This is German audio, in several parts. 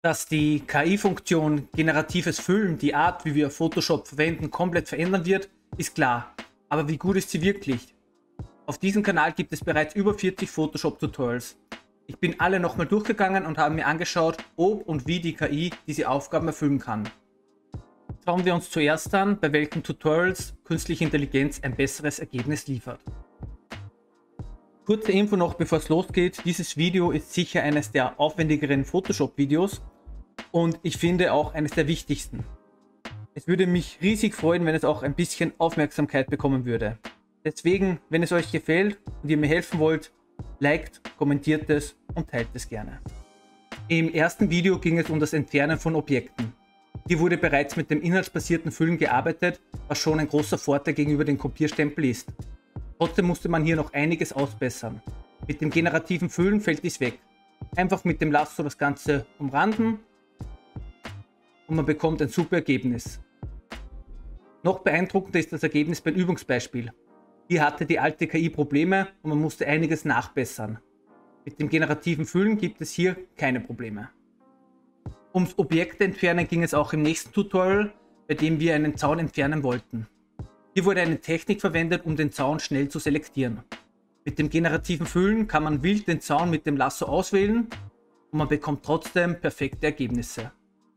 Dass die KI-Funktion generatives Füllen die Art, wie wir Photoshop verwenden, komplett verändern wird, ist klar. Aber wie gut ist sie wirklich? Auf diesem Kanal gibt es bereits über 40 Photoshop-Tutorials. Ich bin alle nochmal durchgegangen und habe mir angeschaut, ob und wie die KI diese Aufgaben erfüllen kann. Schauen wir uns zuerst an, bei welchen Tutorials künstliche Intelligenz ein besseres Ergebnis liefert. Kurze Info noch, bevor es losgeht. Dieses Video ist sicher eines der aufwendigeren Photoshop-Videos und ich finde auch eines der wichtigsten. Es würde mich riesig freuen, wenn es auch ein bisschen Aufmerksamkeit bekommen würde. Deswegen, wenn es euch gefällt und ihr mir helfen wollt, liked, kommentiert es und teilt es gerne. Im ersten Video ging es um das Entfernen von Objekten. Hier wurde bereits mit dem inhaltsbasierten Füllen gearbeitet, was schon ein großer Vorteil gegenüber dem Kopierstempel ist. Trotzdem musste man hier noch einiges ausbessern. Mit dem generativen Füllen fällt dies weg. Einfach mit dem Lasso das Ganze umranden und man bekommt ein super Ergebnis. Noch beeindruckender ist das Ergebnis beim Übungsbeispiel. Hier hatte die alte KI Probleme und man musste einiges nachbessern. Mit dem generativen Füllen gibt es hier keine Probleme. Ums Objekte entfernen ging es auch im nächsten Tutorial, bei dem wir einen Zaun entfernen wollten. Hier wurde eine Technik verwendet, um den Zaun schnell zu selektieren. Mit dem generativen Füllen kann man wild den Zaun mit dem Lasso auswählen und man bekommt trotzdem perfekte Ergebnisse.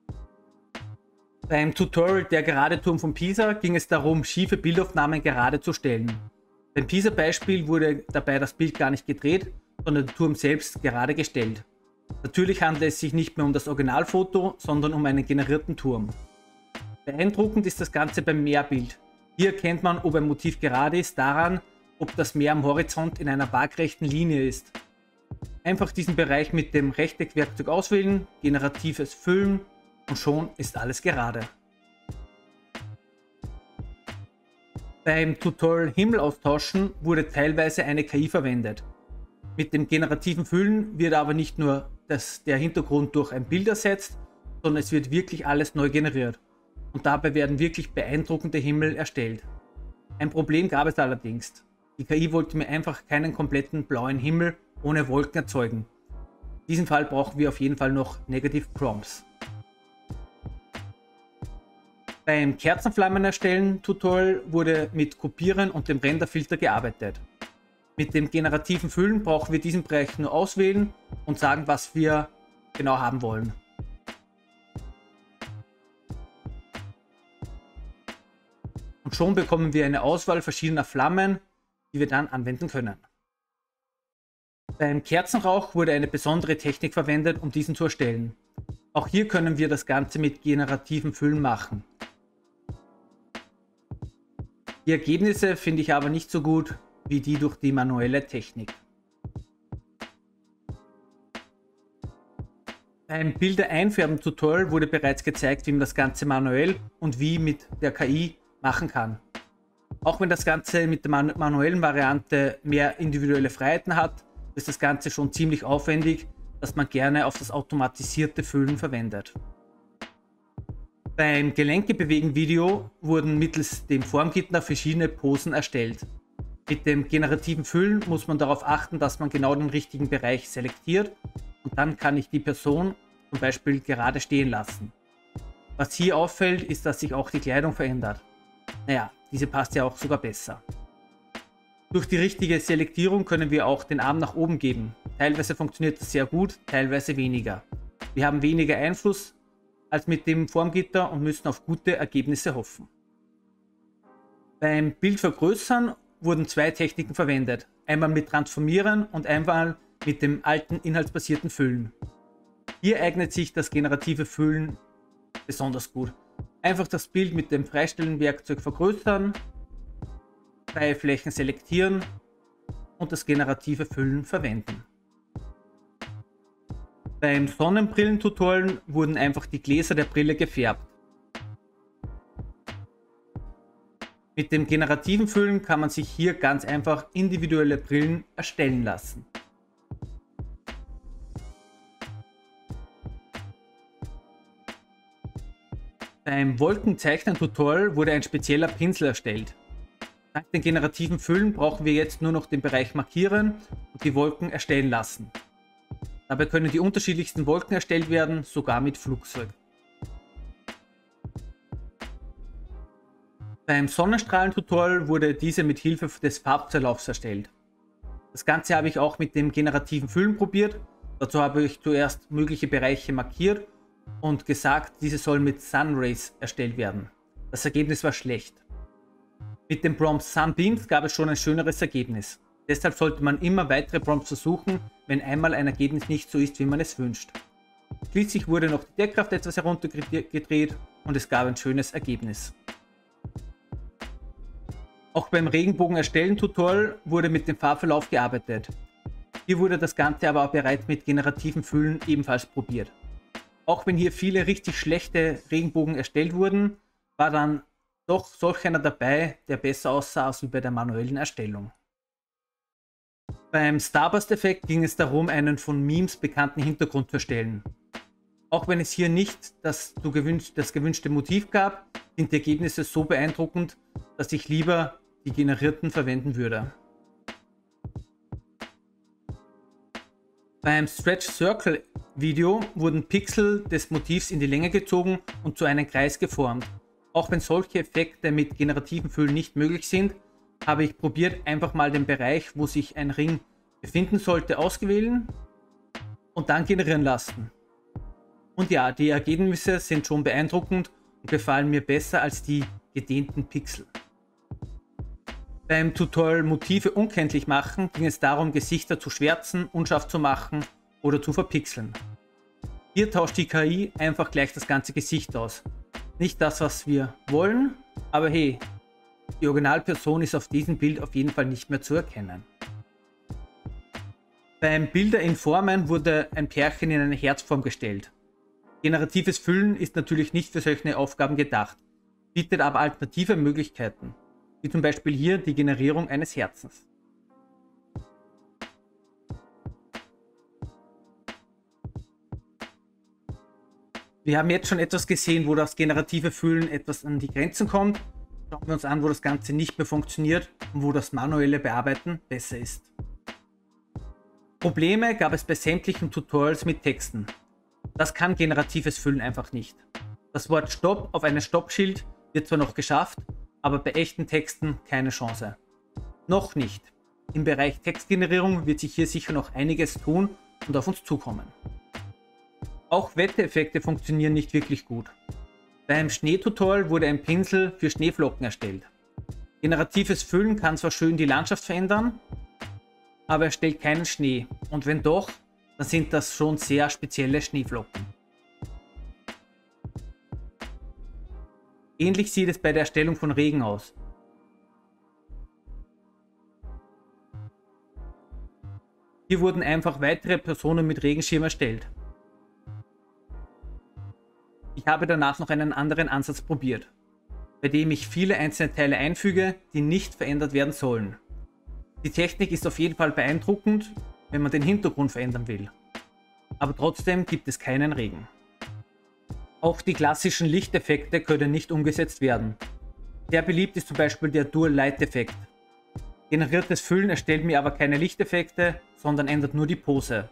Beim Tutorial Der gerade Turm von Pisa ging es darum, schiefe Bildaufnahmen gerade zu stellen. Beim Pisa-Beispiel wurde dabei das Bild gar nicht gedreht, sondern der Turm selbst gerade gestellt. Natürlich handelt es sich nicht mehr um das Originalfoto, sondern um einen generierten Turm. Beeindruckend ist das Ganze beim Meerbild. Hier erkennt man, ob ein Motiv gerade ist, daran, ob das Meer am Horizont in einer waagrechten Linie ist. Einfach diesen Bereich mit dem Rechteckwerkzeug auswählen, generatives Füllen und schon ist alles gerade. Beim Tutorial Himmel austauschen wurde teilweise eine KI verwendet. Mit dem generativen Füllen wird aber nicht nur der Hintergrund durch ein Bild ersetzt, sondern es wird wirklich alles neu generiert. Und dabei werden wirklich beeindruckende Himmel erstellt. Ein Problem gab es allerdings. Die KI wollte mir einfach keinen kompletten blauen Himmel ohne Wolken erzeugen. In diesem Fall brauchen wir auf jeden Fall noch Negative Prompts. Beim Kerzenflammen erstellen Tutorial wurde mit Kopieren und dem Renderfilter gearbeitet. Mit dem generativen Füllen brauchen wir diesen Bereich nur auswählen und sagen, was wir genau haben wollen. Und schon bekommen wir eine Auswahl verschiedener Flammen, die wir dann anwenden können. Beim Kerzenrauch wurde eine besondere Technik verwendet, um diesen zu erstellen. Auch hier können wir das Ganze mit generativen Füllen machen. Die Ergebnisse finde ich aber nicht so gut wie die durch die manuelle Technik. Beim Bilder einfärben Tutorial wurde bereits gezeigt, wie man das Ganze manuell und wie mit der KI machen kann. Auch wenn das Ganze mit der manuellen Variante mehr individuelle Freiheiten hat, ist das Ganze schon ziemlich aufwendig, dass man gerne auf das automatisierte Füllen verwendet. Beim Gelenke-Bewegen-Video wurden mittels dem Formgitter verschiedene Posen erstellt. Mit dem generativen Füllen muss man darauf achten, dass man genau den richtigen Bereich selektiert und dann kann ich die Person zum Beispiel gerade stehen lassen. Was hier auffällt, ist, dass sich auch die Kleidung verändert. Naja, diese passt ja auch sogar besser. Durch die richtige Selektierung können wir auch den Arm nach oben geben. Teilweise funktioniert das sehr gut, teilweise weniger. Wir haben weniger Einfluss als mit dem Formgitter und müssen auf gute Ergebnisse hoffen. Beim Bild vergrößern wurden zwei Techniken verwendet. Einmal mit Transformieren und einmal mit dem alten inhaltsbasierten Füllen. Hier eignet sich das generative Füllen besonders gut. Einfach das Bild mit dem Freistellenwerkzeug vergrößern, freie Flächen selektieren und das generative Füllen verwenden. Beim Sonnenbrillen-Tutorial wurden einfach die Gläser der Brille gefärbt. Mit dem generativen Füllen kann man sich hier ganz einfach individuelle Brillen erstellen lassen. Beim Wolkenzeichnen-Tutorial wurde ein spezieller Pinsel erstellt. Dank den generativen Füllen brauchen wir jetzt nur noch den Bereich markieren und die Wolken erstellen lassen. Dabei können die unterschiedlichsten Wolken erstellt werden, sogar mit Flugzeug. Beim Sonnenstrahlen-Tutorial wurde diese mit Hilfe des Farbzerlaufs erstellt. Das Ganze habe ich auch mit dem generativen Füllen probiert. Dazu habe ich zuerst mögliche Bereiche markiert und gesagt, diese sollen mit Sunrays erstellt werden. Das Ergebnis war schlecht. Mit dem Prompt Sunbeams gab es schon ein schöneres Ergebnis. Deshalb sollte man immer weitere Prompts versuchen, wenn einmal ein Ergebnis nicht so ist, wie man es wünscht. Schließlich wurde noch die Deckkraft etwas heruntergedreht und es gab ein schönes Ergebnis. Auch beim Regenbogen erstellen Tutorial wurde mit dem Farbverlauf gearbeitet. Hier wurde das Ganze aber auch bereits mit generativen Füllen ebenfalls probiert. Auch wenn hier viele richtig schlechte Regenbogen erstellt wurden, war dann doch solch einer dabei, der besser aussah als bei der manuellen Erstellung. Beim Starburst-Effekt ging es darum, einen von Memes bekannten Hintergrund zu erstellen. Auch wenn es hier nicht das gewünschte Motiv gab, sind die Ergebnisse so beeindruckend, dass ich lieber die generierten verwenden würde. Beim Stretch Circle Video wurden Pixel des Motivs in die Länge gezogen und zu einem Kreis geformt. Auch wenn solche Effekte mit generativen Füllen nicht möglich sind, habe ich probiert, einfach mal den Bereich, wo sich ein Ring befinden sollte, auszuwählen und dann generieren lassen. Und ja, die Ergebnisse sind schon beeindruckend und gefallen mir besser als die gedehnten Pixel. Beim Tutorial Motive unkenntlich machen ging es darum, Gesichter zu schwärzen, unscharf zu machen oder zu verpixeln. Hier tauscht die KI einfach gleich das ganze Gesicht aus. Nicht das, was wir wollen, aber hey, die Originalperson ist auf diesem Bild auf jeden Fall nicht mehr zu erkennen. Beim Bilder in Formen wurde ein Pärchen in eine Herzform gestellt. Generatives Füllen ist natürlich nicht für solche Aufgaben gedacht, bietet aber alternative Möglichkeiten, wie zum Beispiel hier die Generierung eines Herzens. Wir haben jetzt schon etwas gesehen, wo das generative Füllen etwas an die Grenzen kommt. Schauen wir uns an, wo das Ganze nicht mehr funktioniert und wo das manuelle Bearbeiten besser ist. Probleme gab es bei sämtlichen Tutorials mit Texten. Das kann generatives Füllen einfach nicht. Das Wort Stopp auf einem Stoppschild wird zwar noch geschafft, aber bei echten Texten keine Chance. Noch nicht. Im Bereich Textgenerierung wird sich hier sicher noch einiges tun und auf uns zukommen. Auch Wettereffekte funktionieren nicht wirklich gut. Beim Schneetutorial wurde ein Pinsel für Schneeflocken erstellt. Generatives Füllen kann zwar schön die Landschaft verändern, aber er stellt keinen Schnee. Und wenn doch, dann sind das schon sehr spezielle Schneeflocken. Ähnlich sieht es bei der Erstellung von Regen aus. Hier wurden einfach weitere Personen mit Regenschirm erstellt. Ich habe danach noch einen anderen Ansatz probiert, bei dem ich viele einzelne Teile einfüge, die nicht verändert werden sollen. Die Technik ist auf jeden Fall beeindruckend, wenn man den Hintergrund verändern will. Aber trotzdem gibt es keinen Regen. Auch die klassischen Lichteffekte können nicht umgesetzt werden. Sehr beliebt ist zum Beispiel der Dual Light Effekt. Generiertes Füllen erstellt mir aber keine Lichteffekte, sondern ändert nur die Pose.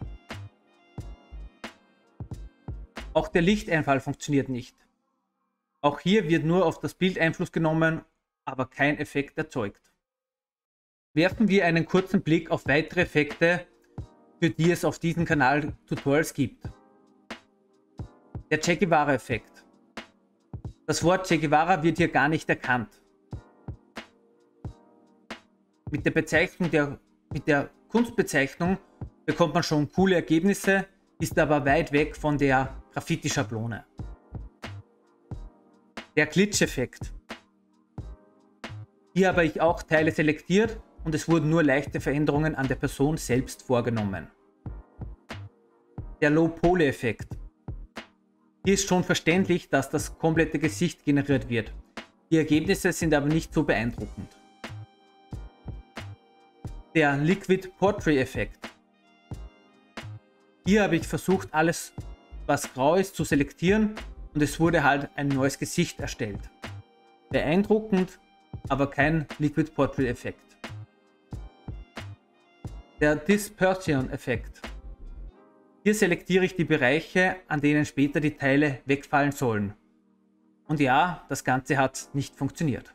Auch der Lichteinfall funktioniert nicht. Auch hier wird nur auf das Bild Einfluss genommen, aber kein Effekt erzeugt. Werfen wir einen kurzen Blick auf weitere Effekte, für die es auf diesem Kanal Tutorials gibt. Der Che Guevara-Effekt. Das Wort Che Guevara wird hier gar nicht erkannt. Mit der Kunstbezeichnung bekommt man schon coole Ergebnisse, ist aber weit weg von der Graffiti-Schablone. Der Glitch-Effekt. Hier habe ich auch Teile selektiert und es wurden nur leichte Veränderungen an der Person selbst vorgenommen. Der Low-Poly-Effekt. Hier ist schon verständlich, dass das komplette Gesicht generiert wird. Die Ergebnisse sind aber nicht so beeindruckend. Der Liquid Portrait-Effekt. Hier habe ich versucht, alles, was grau ist, zu selektieren und es wurde halt ein neues Gesicht erstellt. Beeindruckend, aber kein Liquid Portrait-Effekt. Der Dispersion-Effekt. Hier selektiere ich die Bereiche, an denen später die Teile wegfallen sollen. Und ja, das Ganze hat nicht funktioniert.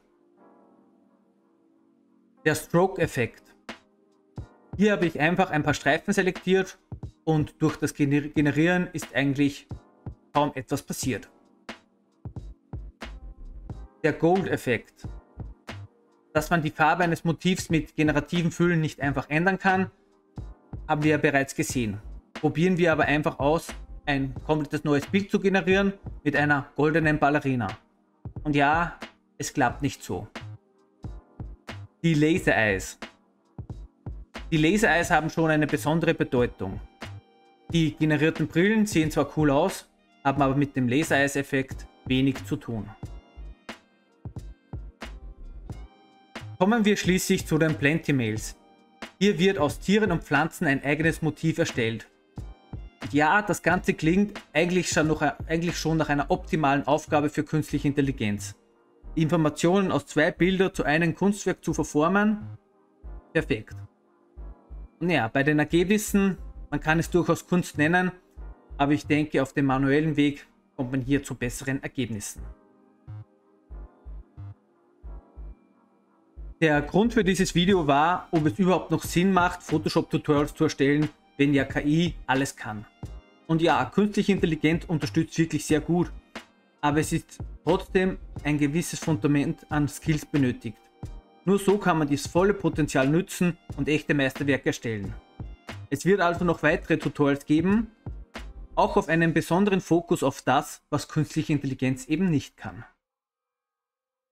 Der Stroke-Effekt. Hier habe ich einfach ein paar Streifen selektiert und durch das Generieren ist eigentlich kaum etwas passiert. Der Gold-Effekt. Dass man die Farbe eines Motivs mit generativen Füllen nicht einfach ändern kann, haben wir ja bereits gesehen. Probieren wir aber einfach aus, ein komplettes neues Bild zu generieren mit einer goldenen Ballerina. Und ja, es klappt nicht so. Die Laser Eyes. Die Laser Eyes haben schon eine besondere Bedeutung. Die generierten Brillen sehen zwar cool aus, haben aber mit dem Laser Eyes Effekt wenig zu tun. Kommen wir schließlich zu den Plenty-Mails. Hier wird aus Tieren und Pflanzen ein eigenes Motiv erstellt. Und ja, das Ganze klingt eigentlich schon nach einer optimalen Aufgabe für künstliche Intelligenz. Die Informationen aus 2 Bildern zu einem Kunstwerk zu verformen, perfekt. Und ja, bei den Ergebnissen, man kann es durchaus Kunst nennen, aber ich denke, auf dem manuellen Weg kommt man hier zu besseren Ergebnissen. Der Grund für dieses Video war, ob es überhaupt noch Sinn macht, Photoshop-Tutorials zu erstellen, wenn ja KI alles kann. Und ja, künstliche Intelligenz unterstützt wirklich sehr gut, aber es ist trotzdem ein gewisses Fundament an Skills benötigt. Nur so kann man das volle Potenzial nützen und echte Meisterwerke erstellen. Es wird also noch weitere Tutorials geben, auch auf einen besonderen Fokus auf das, was künstliche Intelligenz eben nicht kann.